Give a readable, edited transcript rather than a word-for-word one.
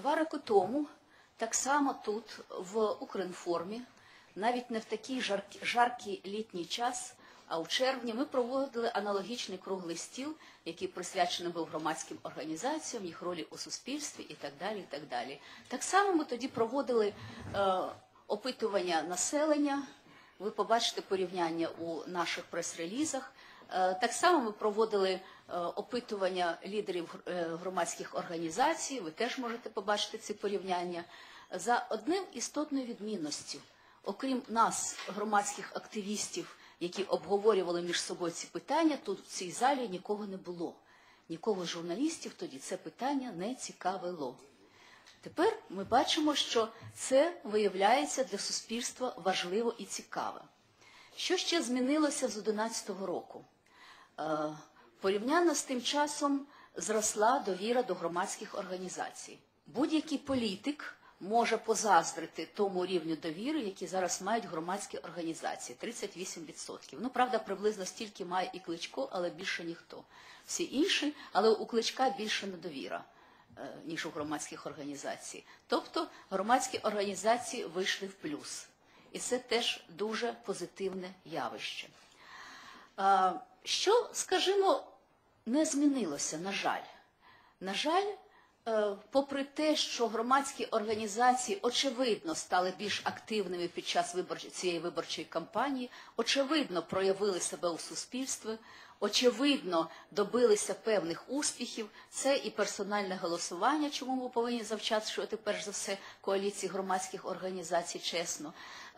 2 роки тому, так само тут, в Укрінформі, навіть не в такий жаркий літній час, а у червні ми проводили аналогічний круглий стіл, який присвячений був громадським організаціям, їх ролі у суспільстві і так далі, і так далі. Так само ми тоді проводили опитування населення, ви побачите порівняння у наших прес-релізах. Так само ми проводили опитування лідерів громадських організацій, ви теж можете побачити ці порівняння. За одним істотною відмінністю, окрім нас, громадських активістів, які обговорювали між собою ці питання, тут в цій залі нікого не було. Нікого з журналістів тоді це питання не цікавило. Тепер ми бачимо, що це виявляється для суспільства важливо і цікаво. Що ще змінилося з 2011 року? Порівняно з тим часом зросла довіра до громадських організацій. Будь-який політик може позаздрити тому рівню довіри, який зараз мають громадські організації – 38%. Ну, правда, приблизно стільки має і Кличко, але більше ніхто. Всі інші, але у Кличка більше недовіра, ніж у громадських організацій. Тобто громадські організації вийшли в плюс. І це теж дуже позитивне явище. Що, скажімо, не змінилося, на жаль. На жаль, попри те, що громадські організації, очевидно, стали більш активними під час цієї виборчої кампанії, очевидно, проявили себе у суспільстві, очевидно, добилися певних успіхів. Це і персональне голосування, чому ми повинні завчати, що це перш за все коаліції громадських організацій, чесно.